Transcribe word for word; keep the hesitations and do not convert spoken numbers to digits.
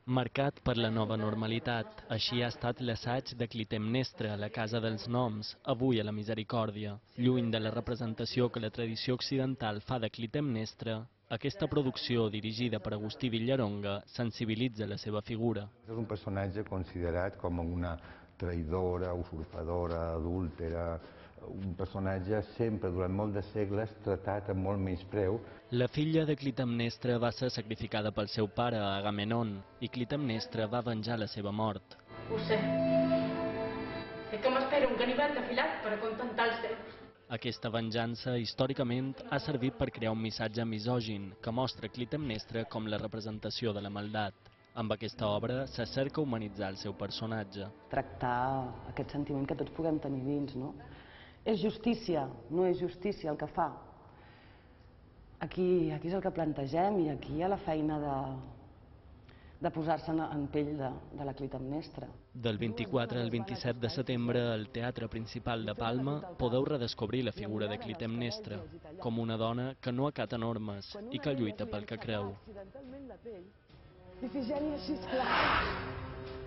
Marcat per la nova normalitat, així ha estat l'assaig de Clitemnestra a la Casa dels Noms, avui a la Misericòrdia. Lluny de la representació que la tradició occidental fa de Clitemnestra, aquesta producció, dirigida per Agustí Villaronga, sensibilitza la seva figura. És un personatge considerat com una traïdora, usurpadora, adúltera, un personatge sempre, durant molt de segles, tratat amb molt menyspreu. La filla de Clitemnestra va ser sacrificada pel seu pare, Agamenon, i Clitemnestra va venjar la seva mort. Ho sé. Sé que m'espera un ganivet afilat per acontentar els déus. Aquesta venjança, històricament, ha servit per crear un missatge misògin que mostra Clitemnestra com la representació de la maldat. Amb aquesta obra se cerca humanitzar el seu personatge. Tractar aquest sentiment que tots puguem tenir dins, no? És justícia, no és justícia el que fa. Aquí, aquí és el que plantegem i aquí hi ha la feina de, de posar-se en, en pell de, de la Clitemnestra. Del vint-i-quatre al vint-i-set de setembre, al Teatre Principal de Palma, podeu redescobrir la figura de Clitemnestra, com una dona que no acata normes i que lluita pel que creu. Ifigènia, sisplau.